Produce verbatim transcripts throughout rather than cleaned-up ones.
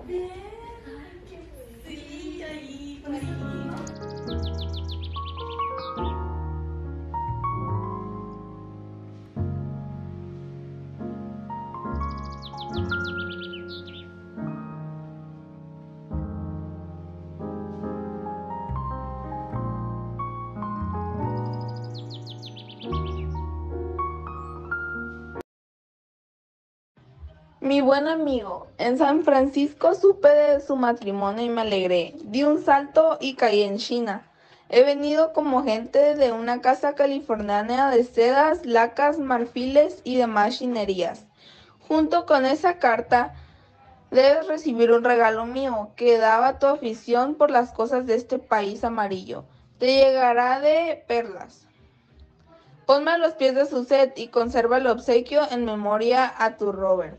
Bien. Ay, qué sí, ahí, por ahí. Mi buen amigo, en San Francisco supe de su matrimonio y me alegré. Di un salto y caí en China. He venido como gente de una casa californiana de sedas, lacas, marfiles y demás chinerías. Junto con esa carta, debes recibir un regalo mío que daba tu afición por las cosas de este país amarillo. Te llegará de perlas. Ponme a los pies de su set y conserva el obsequio en memoria a tu Robert.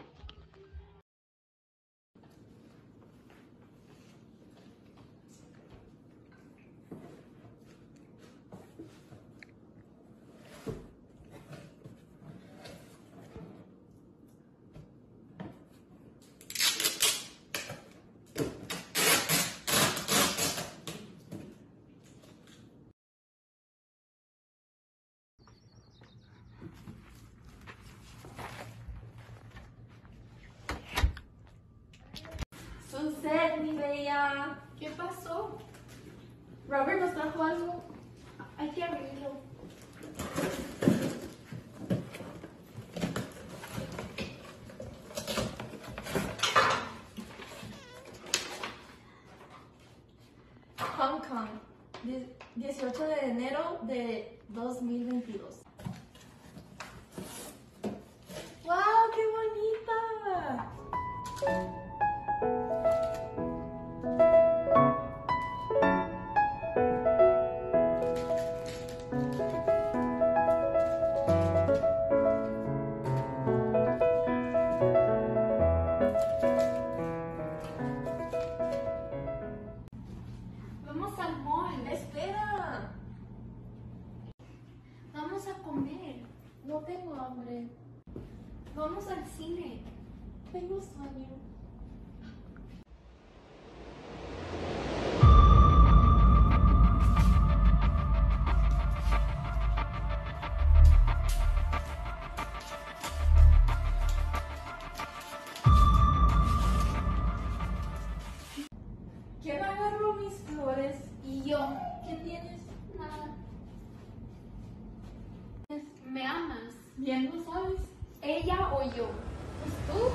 Suset, mi bella. ¿Qué pasó? Robert nos trajo algo. Hay que abrirlo. Hong Kong, dieciocho de enero de dos mil veintidós. ¡Wow! ¡Qué bonita! Vamos al mall, espera. Vamos a comer. No tengo hambre. Vamos al cine. Tengo sueño. ¿Quién agarró mis flores? Y yo. ¿Qué tienes? Nada. ¿Me amas? Bien lo sabes. ¿Ella o yo? Pues tú.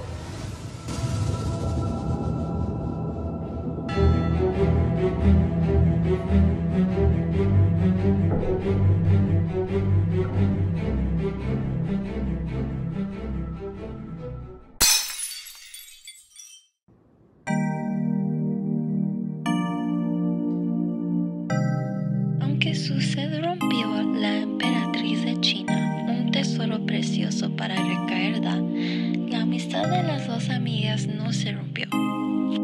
Aunque su sed rompió la emperatriz de China, un tesoro precioso para Ricaerda, la amistad de las dos amigas no se rompió.